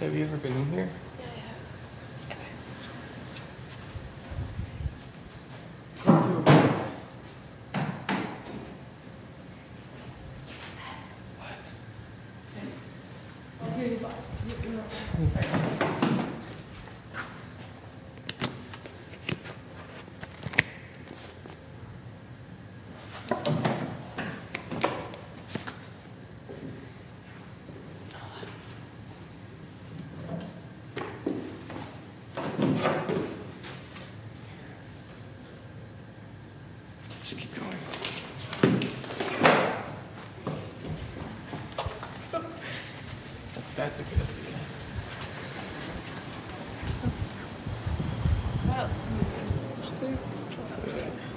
Have you ever been in here? Yeah, I have. I'll hear you back. Let's keep going. That's a good idea. What else?